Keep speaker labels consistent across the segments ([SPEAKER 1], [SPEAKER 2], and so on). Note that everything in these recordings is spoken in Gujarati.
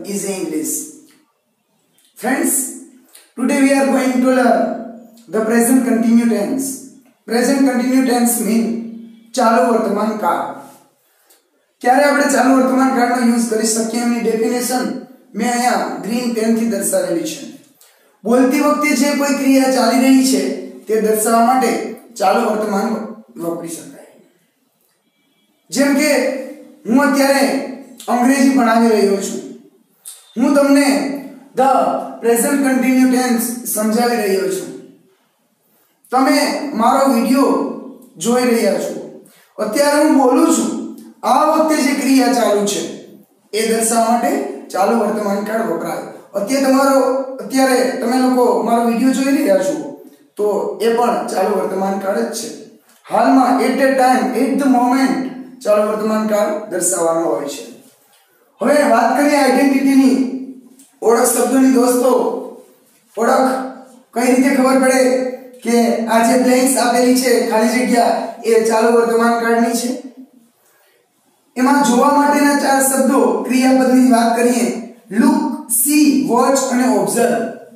[SPEAKER 1] is English. Friends, today we are going to learn the present continuous tense. Present continuous tense mean ચાલુ વર્તમાન કાળ. ક્યારે આપણે ચાલુ વર્તમાન કાળનો યુઝ કરી શકીએ એની ડેફિનેશન મેં અહીંયા ગ્રીન પેન થી દર્શાવેલી છે. બોલતી વખતે જે કોઈ ક્રિયા ચાલી રહી છે તે દર્શાવવા માટે ચાલુ વર્તમાન વાપરી શકાય. જેમ કે હું અત્યારે અંગ્રેજી ભણાવી રહ્યો છું. હું તમને ધ પ્રેઝન્ટ કન્ટિન્યુ ટેન્સ સમજાવી રહ્યો છું. તમે મારો વિડિયો જોઈ રહ્યા છો. અત્યારે હું બોલું છું. આ વખતે જે ક્રિયા ચાલુ છે એ દર્શાવવા માટે ચાલુ વર્તમાન કાળ વપરાય. અત્યારે તમે લોકો મારો વિડિયો જોઈ રહ્યા છો તો એ પણ ચાલુ વર્તમાન કાળ જ છે. હાલમાં at a time at the moment ચાલુ વર્તમાન કાળ દર્શાવવાનો હોય છે. હવે વાત કરીએ આઈડેન્ટિટીની, ઓળખ શબ્દોની. દોસ્તો, ઓળખ કઈ રીતે ખબર પડે કે આ જે બ્લેન્ક્સ આપેલી છે ખાલી જગ્યા એ ચાલુ વર્તમાન કાળની છે? એમાં જોવા માટેના ચાર શબ્દો ક્રિયાપદની વાત કરીએ. લુક, સી, વોચ અને ઓબ્ઝર્વ.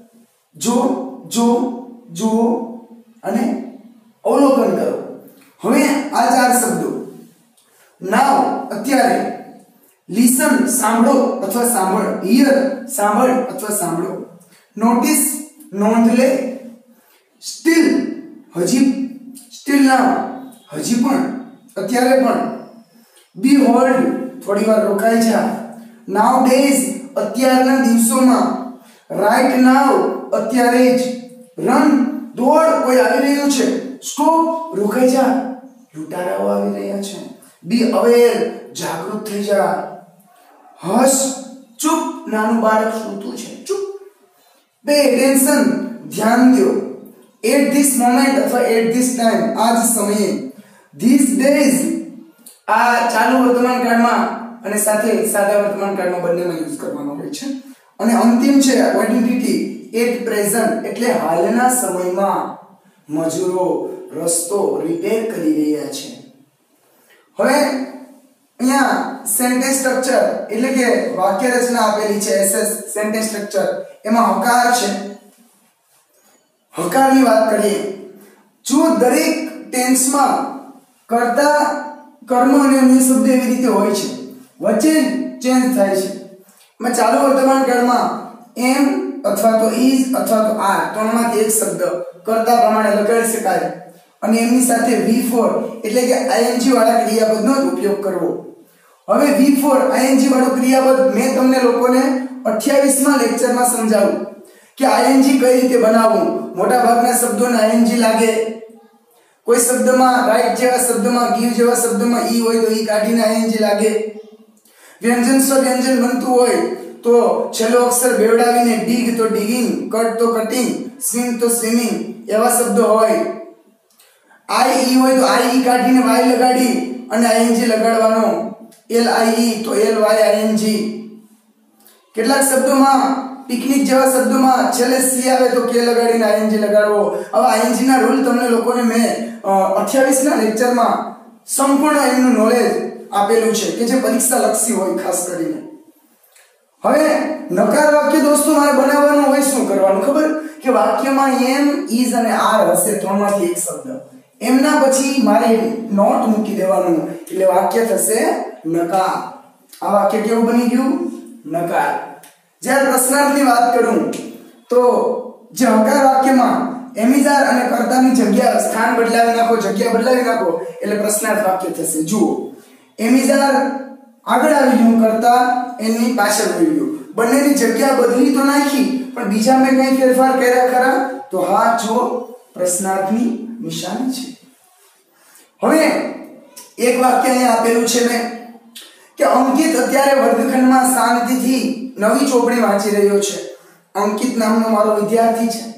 [SPEAKER 1] જો અને અવલોકન કરો. હવે આ ચાર શબ્દો. નાવ અત્યારે, લિસન સાંભળો અથવા સાંભળ, હિયર સાંભળ અથવા સાંભળો, નોટિસ નોંધ લે, સ્ટીલ હજી, સ્ટીલ નાવ હજી પણ, અત્યારે પણ, બી હોલ્ડ થોડી વાર રોકાઈ જા, નાવ ડેઝ અત્યારના દિવસોમાં, રાઈટ નાવ અત્યારે જ, રન દોડ કોઈ આવી રહ્યું છે, સ્ટોપ રોકાઈ જા લૂંટારાઓ આવી રહ્યા છે, બી અવેર જાગૃત થઈ જા, હશ ચૂપ નાનું બાળક સૂતું છે ચૂપ, પે એટેન્શન ધ્યાન દો, એટ ધીસ મોમેન્ટ અથવા એટ ધીસ ટાઈમ આ જ સમયે, ધીસ ડેઝ આ ચાલુ વર્તમાન કાળમાં અને સાથે સાદા વર્તમાન કાળમાં બંનેમાં યુઝ કરવાનો હોય છે. અને અંતિમ છે આઈડેન્ટિટી એટ પ્રેઝન્ટ એટલે હાલના સમયમાં મજૂરો રસ્તો રિપેર કરી રહ્યા છે. હવે અહીંયા સેન્ટેન્સ સ્ટ્રક્ચર એટલે કે વાક્ય રચના આપેલી છે. એસએસ સેન્ટેન્સ સ્ટ્રક્ચર એમાં હકાર છે. હકારની વાત કરીએ. જો દરેક ટેન્સમાં કર્તા કર્મ અને અન્ય શબ્દ એવી રીતે હોય છે, વચ્ચે ચેન્જ થાય છે. મેં ચાલુ વર્તમાન કાળમાં એમ અથવા તો ઇઝ અથવા તો આર ત્રણમાંથી એક શબ્દ કર્તા પ્રમાણે લગાડી શકાય અને એમની સાથે V4 એટલે કે ing વાળા ક્રિયાપદનો જ ઉપયોગ કરવો. હવે V4 ing વાળું ક્રિયાપદ મેં તમને લોકોને 28માં લેક્ચરમાં સમજાવ્યું કે ing કઈ રીતે બનાવવું. મોટા ભાગના શબ્દોને ing લાગે. કોઈ શબ્દમાં રાઈટ જેવા શબ્દમાં ગીવ જેવા શબ્દમાં ઈ હોય તો ઈ કાઢીને ing લાગે. વ્યંજન સ્વવ્યંજન બનતું હોય તો છેલ્લો અક્ષર બેવડાવીને ડીગ તો ડીગિંગ, કટ તો કટિંગ, સ્વિમ તો સ્વિમિંગ એવા શબ્દો હોય. આઈ ઈ હોય તો આઈ ઈ કાઢીને વાય લગાડી અને ing લગાડવાનો. એલ આઈ ઈ તો એલ વાય ing. કેટલાક શબ્દોમાં પિકનિક જેવા શબ્દોમાં છેલ્લે સી આવે તો કે લગાડીને ing લગાડવો. હવે ing ના રૂલ તમને લોકોને મેં 28ના લેક્ચરમાં સંપૂર્ણ એમનું નોલેજ આપેલું છે કે જે પરીક્ષા લક્ષી હોય ખાસ કરીને. હવે નકાર વાક્ય દોસ્તો મારે બનાવવાનું હોય શું કરવાનું ખબર? કે વાક્યમાં એમ, ઇઝ અને આર હશે ત્રણમાંથી એક શબ્દ. એમના પછી મારે નોટ મૂકી દેવાનું એટલે વાક્ય થશે નકાર. આ વાક્ય કેવું બની ગયું? નકાર. જ્યારે પ્રશ્નાર્થની વાત કરું તો જે હકાર વાક્યમાં એમિઝાર અને કર્તાની જગ્યા સ્થાન બદલાવી નાખો, જગ્યા બદલાવી નાખો એટલે પ્રશ્નાર્થ વાક્ય થશે. જુઓ, એમિઝાર આગળ આવી ગયું, કર્તા એની પાછળ આવી ગયું. બંનેની જગ્યા બદલી તો નાખી પણ બીજા મેં કઈ ફેરફાર કર્યા ખરા? તો હા, જો પ્રશ્નાર્થની નિશાની છે. હવે એક વાક્ય અહીંયા આપેલું છે મેં કે અંકિત અત્યારે વર્ગખંડમાં શાંતિથી નવી ચોપડી વાંચી રહ્યો છે. અંકિત નામનો મારો વિદ્યાર્થી છે.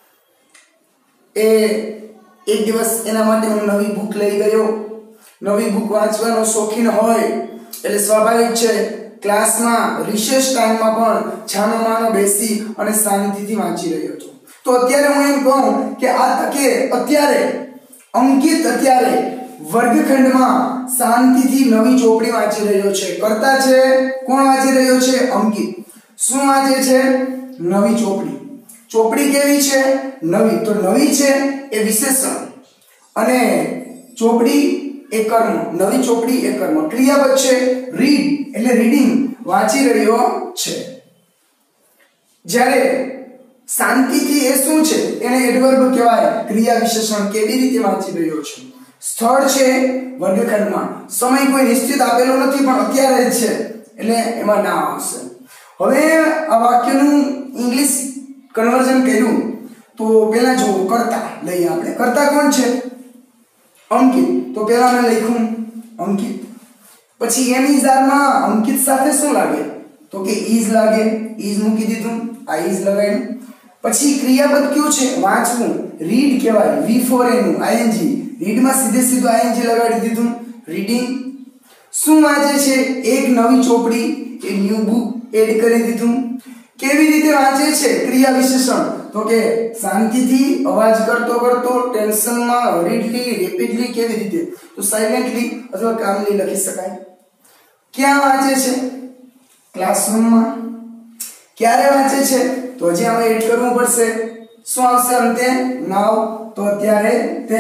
[SPEAKER 1] એ એક દિવસ એના માટે હું નવી બુક લઈ ગયો. નવી બુક વાંચવાનો શોખીન હોય એટલે સ્વાભાવિક છે ક્લાસમાં રિસેસ ટાઈમમાં પણ છાનો માનો બેસી અને શાંતિથી વાંચી રહ્યો હતો. તો અત્યારે હું એમ કહું કે આ તકે અત્યારે અંકિત અત્યારે વર્ગખંડમાં શાંતિથી નવી ચોપડી વાંચી રહ્યો છે. કરતા છે કોણ વાંચી રહ્યો છે? અંકિત. શું વાંચે છે? નવી ચોપડી. ચોપડી કેવી છે? નવી. તો નવી છે એ વિશેષણ અને ચોપડી એ કર્મ. નવી ચોપડી એ કર્મ. ક્રિયાપદ છે રીડ એટલે રીડિંગ, વાંચી રહ્યો છે. જ્યારે શાંતિથી એ શું છે? એને એડવર્બ કહેવાય, ક્રિયા વિશેષણ. કેવી રીતે વાંચી રહ્યો છે? સ્થળ છે વર્ગખંડમાં. સમય કોઈ નિશ્ચિત આપેલો નથી પણ અત્યારે જ છે એટલે એમાં ના આવશે. હવે આ વાક્યનું ઇંગ્લિશ કન્વર્ઝન કર્યું તો પહેલા જો કર્તા લઈએ આપણે. કર્તા કોણ છે? અંકિત. તો પહેલા મેં લખ્યું અંકિત. પછી એમ ઇઝ આર માં અંકિત સાથે શું લાગે? તો કે ઇઝ લાગે. ઇઝ મૂકી દીધું, આ ઇઝ લગાવ્યું. પછી ક્રિયાપદ કયું છે? વાંચવું. રીડ કહેવાય. વી ફોર એનું આઈએનજી. રીડ માં સીધે સીધું આઈએનજી લગાડી દીધું, રીડિંગ. શું વાંચે છે? એક નવી ચોપડી, એ ન્યુ બુક એડ કરી દીધું. કેવી રીતે વાંચે છે? ક્રિયા વિશેષણ. તો કે શાંતિથી, અવાજ કરતો કરતો, ટેન્શનમાં, હરીડલી, રેપિડલી. કેવી રીતે? તો સાયલેન્ટલી અથવા કામલી લખી શકાય. ક્યાં વાંચે છે? ક્લાસરૂમમાં. ક્યારે વાંચે છે? તો હજી આમાં એડ કરવું પડશે. શું આવશે અંતે? નાવ. તો અત્યારે તે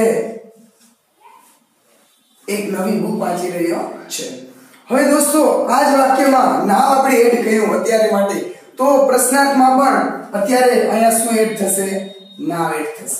[SPEAKER 1] એક નવી બુક વાંચી રહ્યો છે. હવે દોસ્તો આ જ વાક્યમાં નાવ આપણે એડ કર્યું અત્યારે માટે. તો પ્રશ્નાર્થમાં પણ અત્યારે અહીંયા શું એડ થશે? નાવ એડ થશે.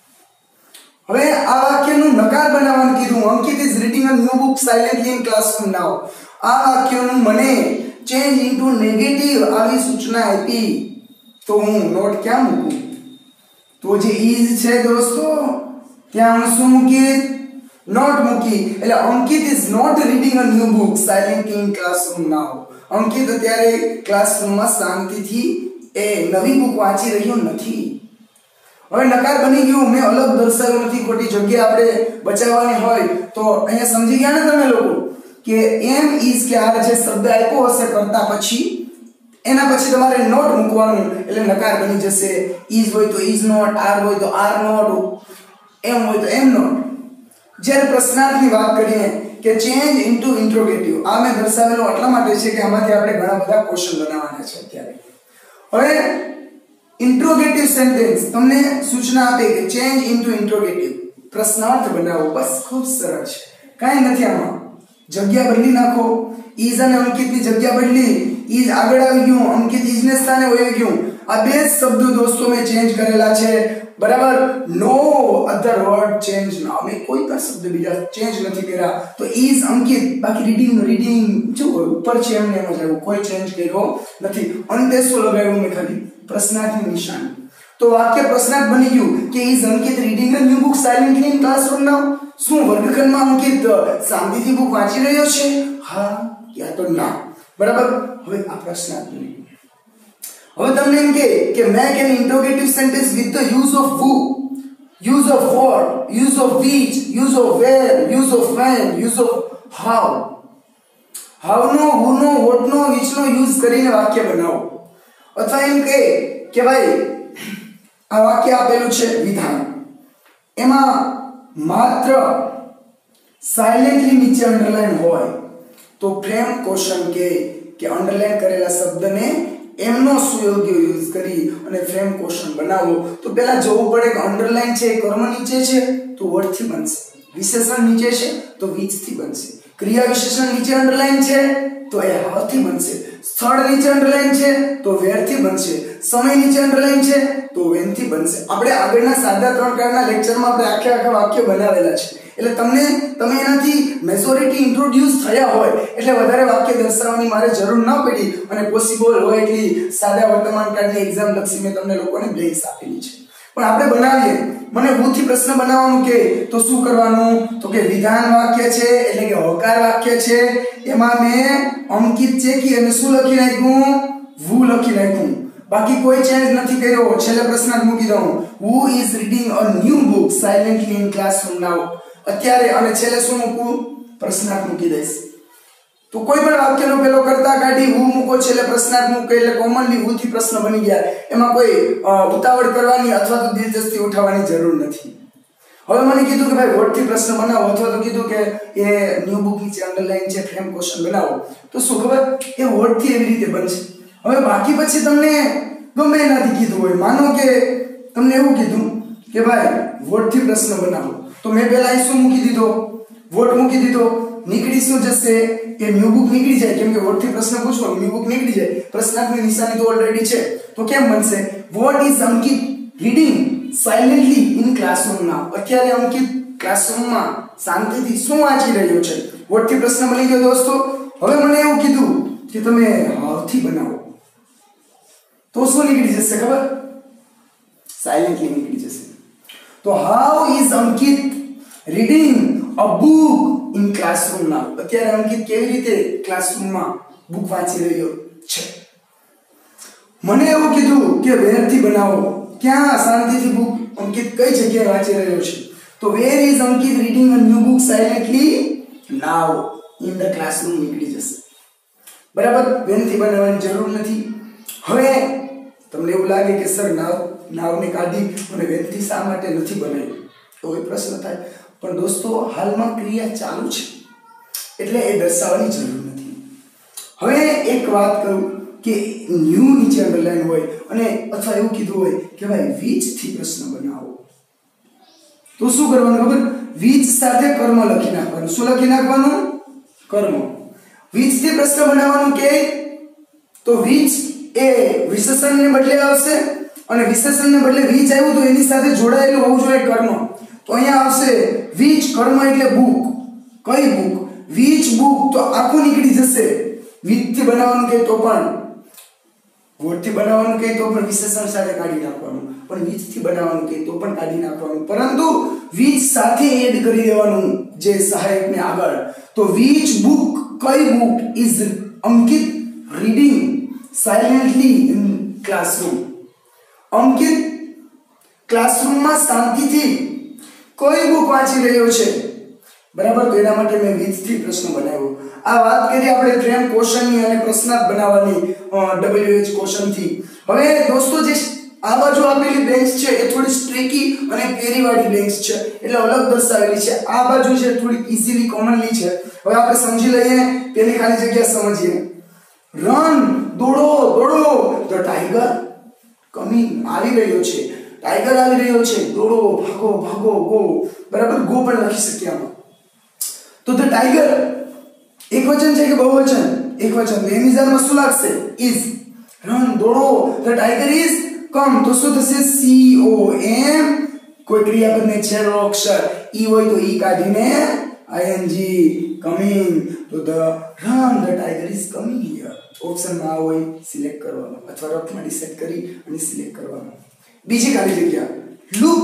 [SPEAKER 1] હવે આ વાક્યનું નકાર બનાવવાનું કીધું. Ankit is reading a new book silently in classroom now. આ વાક્યનું મને ચેન્જ ઇન્ટુ નેગેટિવ આવી સૂચના આપી તો હું નોટ ક્યાં મૂકું? તો જે ઇઝ છે દોસ્તો ત્યાં હું શું મૂકી? નોટ મૂકી. એટલે Ankit is not reading a new book silently in classroom now. Ankit અત્યારે ક્લાસરૂમમાં શાંતિથી એ નવી બુક વાંચી રહ્યો નથી. હવે નકાર બની ગયું. મેં અલગ દર્શાવ્યું નથી. ખોટી જગ્યા આપણે બચાવવાની હોય તો અહીંયા સમજી ગયા ને તમે લોકો કે એમ ઇઝ કે આ જે શબ્દ આપ્યો હશે કરતા પછી એના પછી તમારે નોટ મૂકવાનું એટલે નકાર બની જશે. ઇઝ હોય તો ઇઝ નોટ, આર હોય તો આર નોટ, એમ હોય તો એમ નોટ. જ્યારે પ્રશ્નાર્થની વાત કરીએ કે ચેન્જ ઇન્ટુ ઇન્ટ્રોગેટિવ, આ મેં દર્શાવેલું એટલા માટે છે કે આમાંથી આપણે ઘણા બધા ક્વેશ્ચન બનાવવાના છે અત્યારે. હવે ઇન્ટ્રોગેટિવ સેન્ટેન્સ તમને સૂચના આપે કે ચેન્જ ઇન્ટુ ઇન્ટ્રોગેટિવ, પ્રશ્નાર્થ બનાવો. બસ ખૂબ સરળ છે, કાંઈ નથી આમાં. જગ્યા બદલી નાખો. ઇઝ અને અંકિતની જગ્યા બદલી, ઇઝ આગળ આવી ગયું, અંકિત ઇઝને સ્થાને વહી ગયું. આ બે શબ્દો દોસ્તો મેં ચેન્જ કરેલા છે. બરાબર. નો અધર વર્ડ ચેન્જ ના. મેં કોઈ પણ શબ્દ બીજા ચેન્જ નથી કર્યા. તો ઇઝ અંકિત, બાકી રીડિંગ જો ઉપર છે એમને એમ જ આવ્યું, કોઈ ચેન્જ કર્યો નથી. અંતે શું લગાવ્યું મેં? ખાલી પ્રશ્નાર્થની નિશાની. તો વાક્ય પ્રશ્નાર્થ બની ગયું કે is Ankit reading a new book silently in classroom now. શું વર્ગખંડમાં અંકિત શાંતિથી બુક વાંચી રહ્યો છે? હા યા તો ના. બરાબર. હવે આ પ્રશ્નાર્થ બની ગયું. હવે તમને એમ કે make an interrogative sentence with the use of who, use of what, use of which, use of where, use of when, use of how. how નો, who નો, what નો, which નો યુઝ કરીને વાક્ય બનાવો. અથવા એમ કે ભાઈ આ વાક્ય આપેલું છે વિધાન, એમાં માત્ર સાયલેન્ટલી નીચે અંડરલાઈન હોય તો ફ્રેમ ક્વેશ્ચન કે અંડરલાઈન કરેલા શબ્દને એમનો સુયોગ્ય યુઝ કરી અને ફ્રેમ ક્વેશ્ચન બનાવો. તો પહેલા જોવું પડે કે અંડરલાઈન છે એ કર્મ નીચે છે તો વર્ડ થી બનશે, વિશેષણ નીચે છે તો which થી બનશે, ક્રિયા વિશેષણ નીચે અંડરલાઈન છે તો એ how થી બનશે, સ્થળ નીચે અંડરલાઈન છે તો where થી બનશે, સમય નીચે અંડરલાઈન છે તો when થી બનશે. આપણે આગળના સાદા 3 કાળના લેક્ચરમાં આપણે આખા વાક્ય બનાવેલા છે. એટલે તમે એનાથી મેજોરિટી ઇન્ટ્રોડ્યુસ થયા હોય એટલે વધારે વાક્ય દર્શાવવાની મારે જરૂર ન પડી અને પોસિબલ હોય એટલી સાદા વર્તમાન કાળની એક્ઝામ લક્ષી મેં તમને લોકોને બ્લેન્ક્સ આપેલી છે. પણ આપણે બનાવીએ, મને who થી પ્રશ્ન બનાવવાનું કે તો શું કરવાનું? તો કે વિધાન વાક્ય છે એટલે કે હોકાર વાક્ય છે, એમાં મેં અંકિત ચેકી અને શું લખી નાખ્યું? who લખી નાખ્યું. બાકી કોઈ ચેન્જ નથી કર્યો. છેલ્લે પ્રશ્નાર્થ મૂકી દઉં, who is reading a new book silently in classroom now. અત્યારે અને છેલ્લે શું મૂકું? પ્રશ્નાર્થ મૂકી દઈશ. તો કોઈ પણ વાક્યનો પેલો કરતા કાઢી who મૂકો, છેલ્લે પ્રશ્નાર્થ મૂકો એટલે કોમનલી who થી પ્રશ્ન બની ગયા. એમાં કોઈ ઉતાવળ કરવાની અથવા તો દિલચસ્પી ઉઠાવવાની જરૂર નથી. હવે મને કીધું કે ભાઈ વર્ડ થી પ્રશ્ન બનાવો અથવા તો કીધું કે એ ન્યુ બુક નીચે અંડરલાઈન છે ફ્રેમ ક્વેશ્ચન બનાવો. તો શું ખબર? એ વર્ડ થી એવી રીતે બનશે. હવે બાકી પછી તમને ગમે એનાથી કીધું હોય, માનો કે તમને એવું કીધું કે ભાઈ વોટથી પ્રશ્ન બનાવો, તો મેં પહેલા અહીં શું મૂકી દીધો, વોટ મૂકી દીધો, નીકળી શું જશે કે ન્યુ બુક નીકળી જાય, કેમ કે વોટથી પ્રશ્ન પૂછો ન્યુ બુક નીકળી જાય, પ્રશ્નાર્થની નિશાની તો ઓલરેડી છે, તો કેમ બનશે what is Ankit reading silently in classroom now, અત્યારે અંકિત ક્લાસરૂમમાં શાંતિથી શું વાંચી રહ્યો છે, વોટથી પ્રશ્ન બની ગયો દોસ્તો. હવે મને એવું કીધું કે તમે હાવથી બનાવો, તો શું નીકળી જશે ખબર, સાયલેન્ટલી નીકળી જશે. તો how is Ankit reading a book in classroom now, અત્યારે અંકિત કેવી રીતે ક્લાસરૂમમાં બુક વાંચી રહ્યો છે. મને એવું કીધું કે વેરથી બનાવો, ક્યાં શાંતિથી બુક અંકિત કઈ જગ્યાએ વાંચી રહ્યો છે, તો where is Ankit reading a new book silently now in the classroom નીકળી જશે. બરાબર, વેનથી બનાવવાની જરૂર નથી. હવે તમને એવું લાગે કે સર નાવને કાઢી અને વેનથી શા માટે નથી બનાવી, એવો પ્રશ્ન થાય, પણ દોસ્તો હાલમાં ક્રિયા ચાલુ છે એટલે એ દર્શાવવાની જરૂર નથી. હવે એક વાત કરું કે ન્યુ નીચે અંડરલાઈન હોય અને અથવા એવું કીધું હોય કે ભાઈ વીજથી પ્રશ્ન બનાવો, તો શું કરવાનું ખબર, વીજ સાથે કર્મ લખી નાખવાનું. શું લખી નાખવાનું, કર્મ. વીજથી પ્રશ્ન બનાવવાનું કે તો વીજ એ વિશેષણને બદલે આવશે અને વિશેષણને બદલે વીજ આવ્યું તો એની સાથે જોડાયેલું હોવું જોઈએ કર્મ, તો અહીંયા આવશે વીજ કર્મ એટલે બુક. કઈ બુક, વીજ બુક, તો આખું નીકળી જશે. વીજથી બનાવવાનું કે તો પણ, વોટથી બનાવવાનું કે તો પણ વિશેષણ સાથે કાઢી નાખવાનું, પણ વીજથી બનાવવાનું કે તો પણ કાઢી નાખવાનું, પરંતુ વીજ સાથે એડ કરી દેવાનું જે સહાયકને આગળ. તો વીજ બુક, કઈ book is Ankit reading silently in classroom, Ankit ક્લાસરૂમમાં શાંતિથી કઈ બુક વાંચી રહ્યો છે. બરાબર, તો એના માટે મેં વીજથી પ્રશ્ન બનાવ્યો. આ વાત કરી આપણે ફ્રેમ ક્વેશ્ચનની અને પ્રશ્નાર્થ બનાવવાની WH ક્વેશ્ચનથી. હવે દોસ્તો જે આ બાજુ આપેલી બેન્ચ છે એ થોડી સ્ટ્રીકી અને પેરીવાળી બેન્ચ છે એટલે અલગ દર્શાવેલી છે, આ બાજુ છે થોડી ઈઝીલી કોમનલી છે. હવે આપણે સમજી લઈએ, પેલી ખાલી જગ્યા સમજીએ. રન, દોડો દોડો, ધ ટાઈગર કમિંગ, આવી રહ્યો છે, ટાઈગર આવી રહ્યો છે, દોડો ભાગો ભાગો ગો. બરાબર, ગો પણ લખી શકીએ આમાં. તો ધ ટાઈગર એકવચન છે કે બહુવચન, એકવચન, એની જારમાં શું લાગશે, ઇઝ. રન, દોડો, ધ ટાઈગર ઇઝ કમ, તો શું થશે, COM, કોઈ ક્રિયાપદને છેલ્લો અક્ષર ઈ હોય તો ઈ કાઢીને ING, કમિંગ, તો the run, the tiger is coming here. ઓપ્શનમાં હોય સિલેક્ટ કરવાનો અથવા રફમાં ડિસાઇડ કરી અને સિલેક્ટ કરવાનો. બીજી ખાલી જગ્યા, લુક,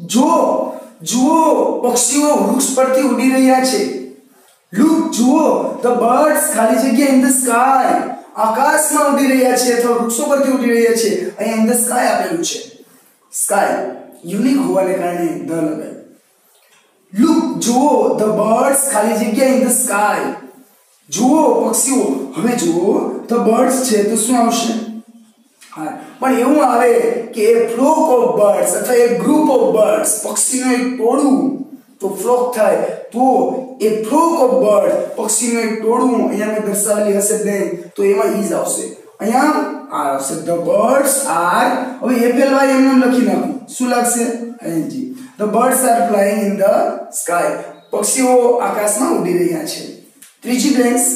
[SPEAKER 1] જુઓ પક્ષીઓ વૃક્ષ પરથી ઉડી રહ્યા છે. લુક, જુઓ, ધ બર્ડ્સ ખાલી જગ્યા ઇન ધ સ્કાય, આકાશમાં ઉડી રહ્યા છે અથવા વૃક્ષો પરથી ઉડી રહ્યા છે. અહીંયા ઇન ધ સ્કાય આપેલું છે, સ્કાય યુનિક હોવાને કારણે ધ લગાવ્યું. લુક, જુઓ, ધ બર્ડ્સ ખાલી જગ્યા ઇન ધ સ્કાય, જુઓ પક્ષીઓ. હવે જુઓ ધ બર્ડ્સ છે તો શું આવશે, હા, પણ એવું આવે કે એ ફ્લોક ઓફ બર્ડ્સ અથવા એ ગ્રુપ ઓફ બર્ડ્સ, પક્ષીનું એક ટોળું, તો ફ્લોક થાય, તો એ ફ્લોક ઓફ બર્ડ, પક્ષીનું એક ટોળું અહીંયા મેં દર્શાવેલી હશે નહીં તો એમાં ઈઝ આવશે, અહીંયા આ આવશે, ધ બર્ડ્સ આર. હવે FLY એમને લખી નાખું, શું લાગશે, ING. The birds are flying in the sky, પક્ષીઓ આકાશમાં ઉડી રહ્યા છે. ત્રીજી બ્લેન્ક્સ,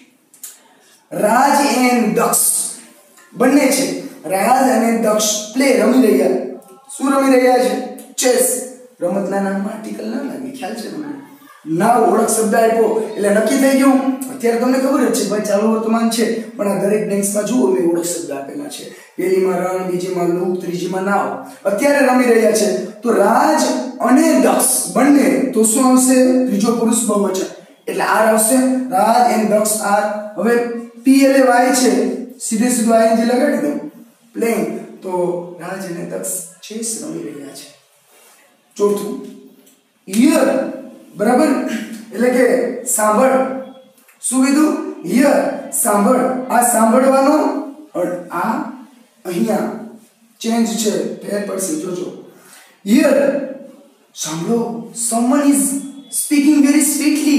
[SPEAKER 1] રાજ એન્ડ દક્ષ બંને છે, રાજ અને દક્ષ પ્લે રમી રહ્યા. શું રમી રહ્યા છે, ચેસ. રમતના નામમાં આર્ટિકલ ના લાગે, ખ્યાલ છે તમને. ના ઓળખ શબ્દ આપ્યો એટલે નક્કી થઈ ગયું. અત્યારે તમને ખબર જ છે ભાઈ ચાલુ વર્તમાન છે, પણ આ દરેક બેન્ક્સમાં જુઓ મેં ઓળખ શબ્દ આપેલા છે. પહેલીમાં રણ, બીજીમાં લુક, ત્રીજીમાં નાવ. અત્યારે રમી રહ્યા છે તો રાજ અને દક્ષ બંને, તો શું આવશે, ત્રીજો પુરુષ બહુવચન એટલે આર આવશે, રાજ એન્ડ દક્ષ આર. હવે PLAY છે, સીધે સીધું ING લગાડી દઉં, પ્લેઇંગ, તો રાજ અને દક્ષ ચેસ રમી રહ્યા છે. ચોથું, હિયર, બરાબર, એટલે કે સાંભળ. શું કીધું, હિયર, સાંભળ. આ સાંભળવાનો આ અહીંયા ચેન્જ છે, ફેર પડશે, જોજો. હિયર, સાંભળો, someone is speaking very sweetly,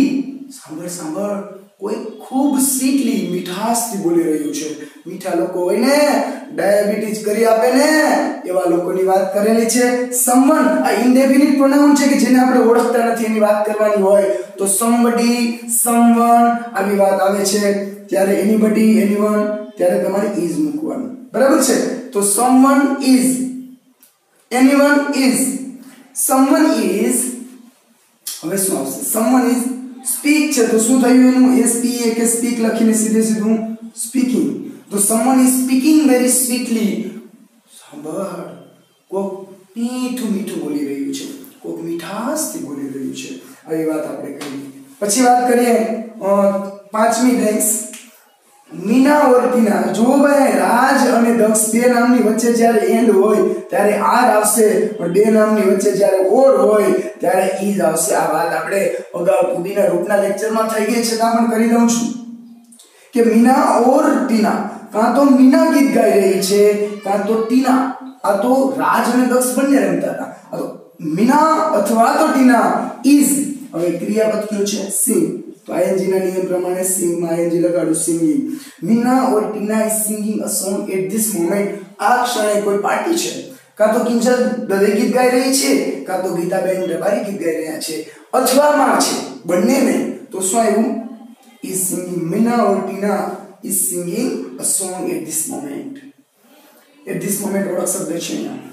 [SPEAKER 1] સાંભળ સાંભળ કોઈ ખૂબ સ્વીટલી મીઠાશથી બોલી રહ્યું છે મીઠા લોકો હોય ને ડાયાબિટીસ કરી આપે ને એવા લોકોની વાત કરેલી છે someone આ ઇન્ડેફિનિટ પ્રોનાઉન છે કે જેને આપણે ઓળખતા નથી એની વાત કરવાની હોય તો somebody someone આવી વાત આવે છે ત્યારે anybody anyone ત્યારે તમારે is મૂકવાનું બરાબર છે તો someone is anyone is someone is હવે શું આવશે someone is speak છે તો શું થયું એનું sp કે speak લખીને સીધે સીધું speaking તો someone is speaking very sweetly સાંભળ કોક મીઠું મીઠું બોલી રહ્યું છે કોક મીઠાશથી બોલી રહ્યું છે આવી વાત આપણે કરી પછી વાત કરીએ પાંચમી ટેન્સ મીના ઓર ટીના જો ભાઈ રાજ અને દક્ષ બે નામની વચ્ચે જ્યારે એન્ડ હોય ત્યારે આર આવશે પણ બે નામની વચ્ચે જ્યારે ઓર હોય ત્યારે ઈઝ આવશે આ વાત આપણે અગાઉ કુબીના રૂપના લેક્ચરમાં થઈ ગઈ છે તો પણ કરી દઉં છું કે મીના ઓર ટીના કાં તો મીના ગીત ગાઈ રહી છે કાં તો ટીના આ તો રાજ અને દક્ષ બંને રમતા હતા આ તો મીના અથવા તો ટીના ઈઝ હવે ક્રિયાપદ કયું છે સિંગ तो ing ના નિયમ પ્રમાણે sing માં ing લગાડું singing Meena or Tina is singing a song at this moment આ ક્ષણે કોઈ પાર્ટી છે કાં તો કિંજલ દવે ગીત ગાઈ રહી છે કાં તો ગીતાબેન રબારી ગીત ગાઈ રહ્યા છે અથવા માં છે બંને નહીં તો શું આવ્યું is singing Meena or Tina is singing a song at this moment ઓળખ શબ્દ છે અહીંયા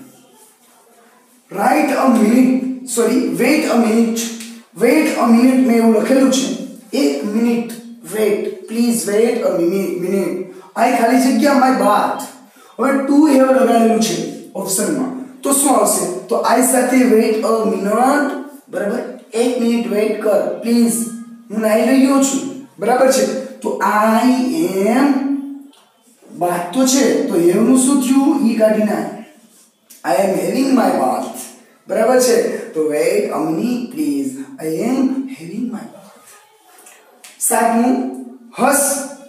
[SPEAKER 1] wait a minute મેં એવું લખેલું છે एक minute wait please wait a minute I खाली जग्या माय बात હવે ટુ હેવ લગાડેલું છે ઓપ્શનમાં તો શું આવશે તો આઈ સાથે વેટ અ મિનિટ બરાબર 1 મિનિટ વેટ કર પ્લીઝ હું નાઈ રહ્યો છું બરાબર છે તો આઈ એમ બાત તો છે તો હેવ નું શું થયું ઈ કાઢી નાખ આઈ એમ હેવિંગ માય બાથ બરાબર છે તો wait a minute please I am having my સાતમું હસ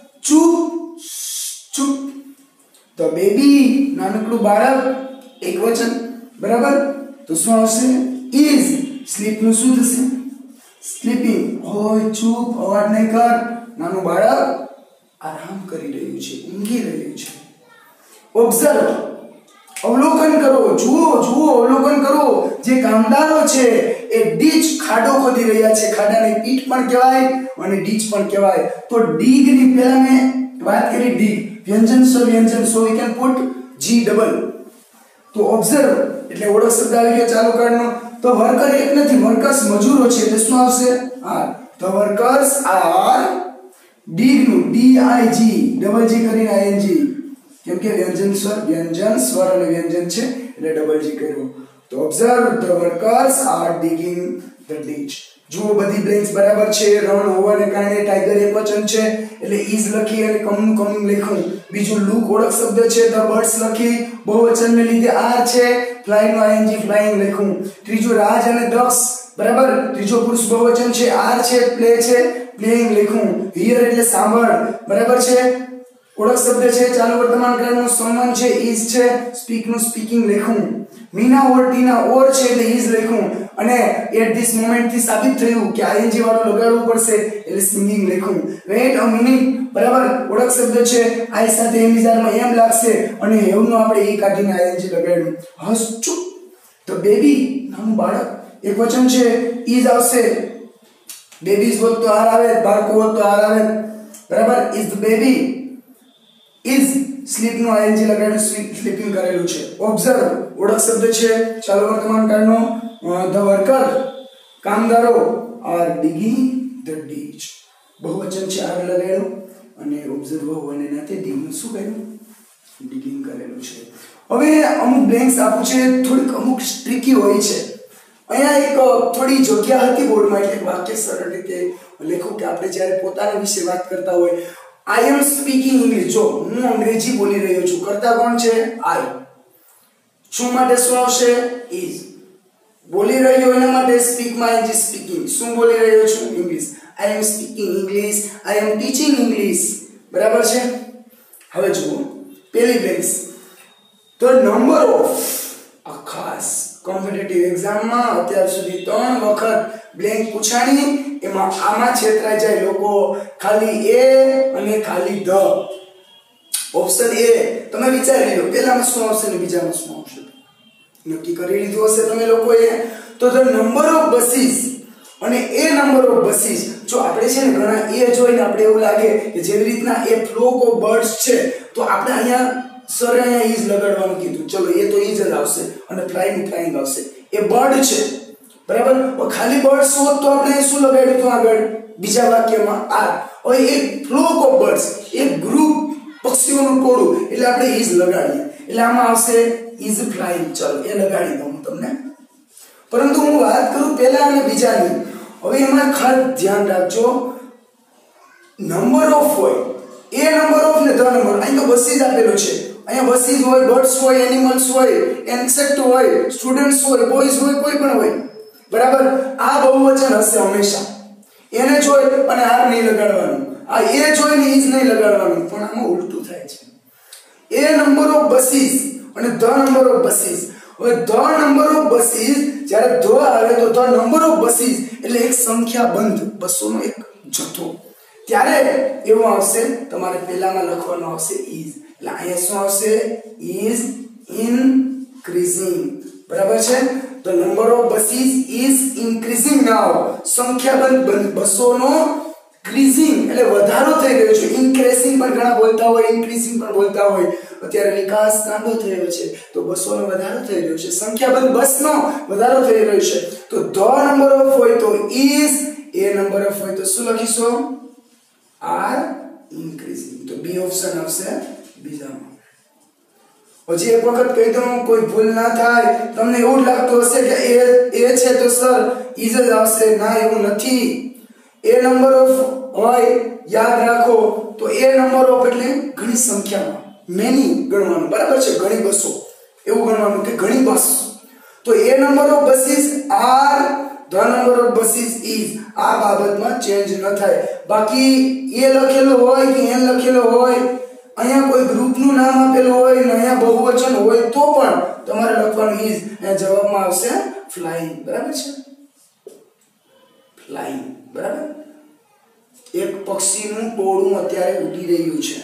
[SPEAKER 1] ચૂપ તો બેબી નાનકડું બાળક એકવચન બરાબર તો શું આવશે ઇઝ સ્લીપ નું શું થશે સ્લીપિંગ હોય ચૂપ અવાજ નહીં કર નાનું બાળક આરામ કરી રહ્યું છે ઊંઘી રહ્યું છે ઓબ્ઝર્વ અવલોકન કરો જુઓ અવલોકન કરો જે કામદારો છે એ ડીચ ખાડો ખોદી રહ્યા છે ખાડાને પીટ પણ કહેવાય અને ડીચ પણ કહેવાય તો ડીગ ની પહેલા મેં વાત કરી ડીગ વ્યંજન so we can put G double તો ઓબ્ઝર્વ એટલે ઓળખ શબ્દ આવી ગયો ચાલુ કાળનો તો વર્કર એક નથી વર્કર્સ મજૂરો છે એટલે શું આવશે are the workers are dig નું D I G double G કરીને આઈએનજી કેમ કે વ્યંજન સ્વર અને વ્યંજન છે એટલે ડબલ જી કર્યું તો observe the workers are digging the ditch જો બધી બ્લેન્ક્સ બરાબર છે રન હોવાને કારણે ટાઈગર એકવચન છે એટલે ઇઝ લખી અને કમિંગ લખ્યું બીજું લુક ઓળખ શબ્દ છે ધ બર્ડ્સ લખી બહુવચનને લીધે આર છે ફ્લાય નો આઈએનજી ફ્લાઇંગ લખ્યું ત્રીજું રાજ અને દક્ષ બરાબર ત્રીજો પુરુષ બહુવચન છે આર છે પ્લે છે પ્લેઇંગ લખ્યું હિયર એટલે સાંભળ બરાબર છે ઓળખ શબ્દ છે ચાલુ વર્તમાન કાળનો someone છે is છે speak નું સ્પીકિંગ લખ્યું મીના ઓર ટીના ઓર છે એટલે is લખ્યું અને એટ ધીસ મોમેન્ટ થી સાબિત થયું કે ing વાળું લગાડવું પડશે એટલે સિંગિંગ લખ્યું વેટ અ મિનિટ બરાબર ઓળખ શબ્દ છે આઈ સાથે એમિઝારમાં એમ લાગશે અને એવનું આપણે એ કાઢીને ing લગાડ્યું હસ ચૂપ તો બેબી નાનું બાળક એક વચન છે is આવશે બેબીઝ હોત તો આર આવે બાળકો હોત તો આર આવે બરાબર is the baby is sleep નું ing લગાડ્યું સ્લીપિંગ કરેલું છે ઓબ્ઝર્વ ઓળખ શબ્દ છે ચાલુ વર્તમાન કાળનો ધ વર્કર કામદારો આર ડિગિંગ ધ ડીચ બહુવચન છે આર લગાડ્યું અને ઓબ્ઝર્વ હોવાને નાતે ડિગ નું શું કર્યું ડિગિંગ કરેલું છે હવે અમુક બ્લેન્ક્સ આપું છે થોડીક અમુક ટ્રિકી હોય છે અહીંયા એક થોડી જગ્યા હતી બોર્ડમાં એટલે વાક્ય સરળ રીતે લખો કે આપણે જ્યારે પોતાના વિશે વાત કરતા હોય I am speaking English જો હું અંગ્રેજી બોલી રહ્યો છું કરતા કોણ છે I શું માટે શું આવશે is બોલી રહ્યો એના માટે speak માં ing speaking શું બોલી રહ્યો છું English I am speaking English I am teaching English બરાબર છે હવે જુઓ પહેલી બેન્સ તો નંબર ઓફ આ ખાસ કોમ્પિટિટિવ એક્ઝામમાં અત્યાર સુધી 3 વખત બ્લેન્ક પૂછાણી એમાં આમાં છેતરાઈ જાય લોકો, ખાલી એ અને ખાલી ધ. ઓપ્શન એ તમે વિચારી લો પહેલામાં શું આવશે ને બીજામાં શું આવશે, નક્કી કરી લીધું હશે તમે લોકોએ. તો ધ નંબર ઓફ બસીસ અને એ નંબર ઓફ બસીસ, જો આપણે છે ને ઘણા એ જોઈને આપણે એવું લાગે કે જેવી રીતના એ ફ્લોક ઓફ બર્ડ્સ છે તો આપણે અહીંયા સરે અહીંયા ઈઝ લગાડવાનું કીધું, ચલો એ તો ઈઝ જ આવશે અને ફ્લાઇંગ આવશે, એ બર્ડ છે બરાબર. ખાલી બર્ડ્સ હોત તો આપણે શું લગાડ્યું હતું આગળ બીજા વાક્યમાં આર. હવે એક ફ્લોક ઓફ બર્ડ્સ, એક ગ્રુપ પક્ષીઓનું ટોળું, એટલે આપણે ઈઝ લગાડીએ, એટલે આમાં આવશે ઈઝ ફ્લાઇંગ. ચલો એ લગાડી દઉં હું તમને. પરંતુ હું વાત કરું પહેલા અને બીજાની. હવે એમાં ખાસ ધ્યાન રાખજો, નંબર ઓફ હોય એ નંબર ઓફ ને ધ નંબર, અહીં તો બસીજ આપેલો છે, અહીંયા બસીજ હોય, બર્ડ્સ હોય, એનિમલ્સ હોય, ઇન્સેક્ટ હોય, સ્ટુડન્ટ્સ હોય, બોયઝ હોય, કોઈ પણ હોય બરાબર. આ બહુવચન હશે હંમેશા, એને જોઈ અને આર નહીં લગાડવાનું, આ એ જોઈને ઈઝ નહીં લગાડવાનું, પણ આમાં ઉલટું થાય છે. એ નંબર ઓફ બસીસ અને ધ નંબર ઓફ બસીસ. હવે ધ નંબર ઓફ બસીસ જ્યારે ધ આવે તો ધ નંબર ઓફ બસીસ એટલે એક સંખ્યાબંધ 200 નો એક જથ્થો, ત્યારે એવું આવશે તમારે પહેલામાં લખવાનું આવશે ઈઝ, એટલે અહીંયા શું આવશે ઈઝ ઇન્ક્રીઝિંગ બરાબર છે. The number of buses is increasing now. સંખ્યાબંધ 200 નો increasing એટલે વધારો થઈ રહ્યો છે. increasing પણ ઘણા બોલતા હોય, increasing પણ બોલતા હોય. અત્યારે વિકાસ કાંડો થયો છે તો 200 નો વધારો થઈ રહ્યો છે, સંખ્યાબંધ બસ નો વધારો થઈ રહ્યો છે. તો the number of હોય તો is, a number of હોય તો શું લખીશું are increasing. તો બી ઓપ્શન આવશે બીજામાં. હજી એક વખત કહી દઉં કોઈ ભૂલ ના થાય, તમને એવું લાગતું હશે કે એ છે તો સર ઈઝ જ આવશે, ના એવું નથી. એ નંબર ઓફ હોય યાદ રાખો તો એ નંબર ઓફ એટલે ઘણી સંખ્યામાં, મેની ગણવાનું બરાબર છે, ઘણી બસો એવું ગણવાનું કે ઘણી બસ. તો a number of buses are, the number of buses is, આ બાબતમાં ચેન્જ ન થાય. બાકી એ લખેલું હોય કે એન લખેલું હોય, અહીંયા કોઈ ગ્રુપનું નામ આપેલું હોય ને અહીંયા બહુવચન હોય તો પણ તમારે લખવાનું ઇઝ. અહીંયા જવાબમાં આવશે ફ્લાઇંગ બરાબર છે, ફ્લાઇંગ બરાબર. એક પક્ષીનું ટોળું અત્યારે ઉડી રહ્યું છે.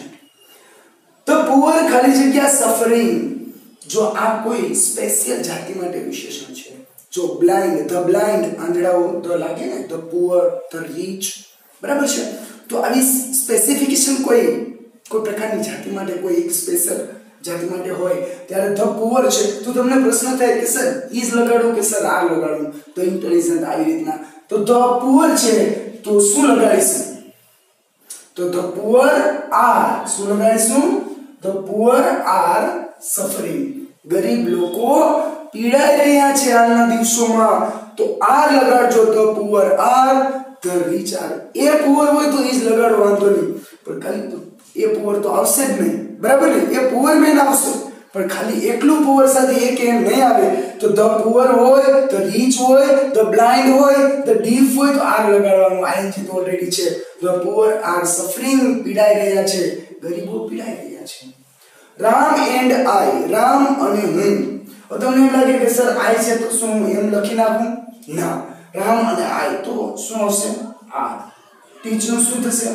[SPEAKER 1] ધ પુઅર ખાલી જગ્યા સફરિંગ, જો આ કોઈ સ્પેશિયલ જાતિ માટે વિશેષણ છે. જો બ્લાઇન્ડ, ધ બ્લાઇન્ડ આંધળાઓ ધ લાગે ને, ધ પુઅર, ધ રીચ બરાબર છે. તો આવી સ્પેસિફિકેશન કોઈ પ્રકારની જાતિ માટે, કોઈ એક સ્પેશિયલ જાતિ માટે હોય ત્યારે ધ પુઅર છે. તો તમને પ્રશ્ન થાય કે સર ઈઝ લગાડું કે સર આર લગાડું, તો ઇન્ટેલિજન્ટ આવી રીતના. તો ધ પુઅર છે તો શું લગાડીશું, તો ધ પુઅર આર શું લગાડીશું, ધ પુઅર આર સફરિંગ, ગરીબ લોકો પીડાઈ રહ્યા છે હાલના દિવસોમાં, તો આર લગાડજો, the poor are, the rich are. A poor હોય તો ઈઝ લગાડો વાંધો નહીં, પણ ખાલી એ પુઅર તો આવશે જ નહીં બરાબર ને, એ પુઅર મેન આવશે પણ ખાલી એકલું પુઅર સાથે એક એમ નહીં આવે. તો ધ પુઅર હોય, ધ રીચ હોય, ધ બ્લાઇન્ડ હોય, ધ ડીફ હોય તો આર લગાડવાનું. આઈએનજી તો ઓલરેડી છે. ધ પુઅર આર સફરિંગ, પીડાઈ રહ્યા છે, ગરીબો પીડાઈ રહ્યા છે. રામ એન્ડ આઈ, રામ અને હું. હવે તમને એમ લાગે કે સર આઈ છે તો શું એમ લખી નાખું, ના, રામ અને આઈ તો શું આવશે આર. ટીચ નું શું થશે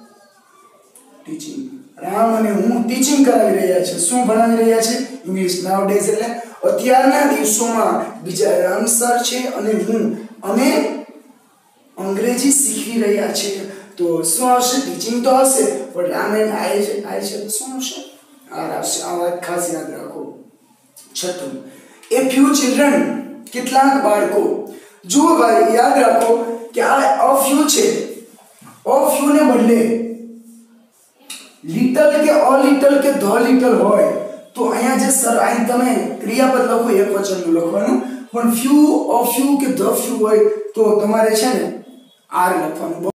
[SPEAKER 1] ટીચિંગ. રામ અને હું ટીચિંગ કરાવી રહ્યા છે, શું ભણાવી રહ્યા છે ઇંગ્લિશ. નાઉ ડેઝ એટલે અત્યારના દિવસોમાં બીજા રામ સર છે અને હું, અમે અંગ્રેજી શીખી રહ્યા છે. તો શું આવશે ટીચિંગ તો આવશે, પણ રામ એન્ડ આઈ છે તો શું આવશે આર આવશે. આ વાત ખાસ યાદ રાખો. છઠ્ઠું, એ ફ્યુ ચિલ્ડ્રન, કેટલાક બાળકો. જુઓ ભાઈ યાદ રાખો કે આ અ ફ્યુ છે, અ ફ્યુ ને બદલે લિટલ કે અ લિટલ કે ધ લિટલ હોય તો અહીંયા જે સર અહીં તમે ક્રિયાપદ લખો એક વચનનું લખવાનું, પણ ફ્યુ, અ ફ્યુ કે ધ ફ્યુ હોય તો તમારે છે ને આર લખવાનું.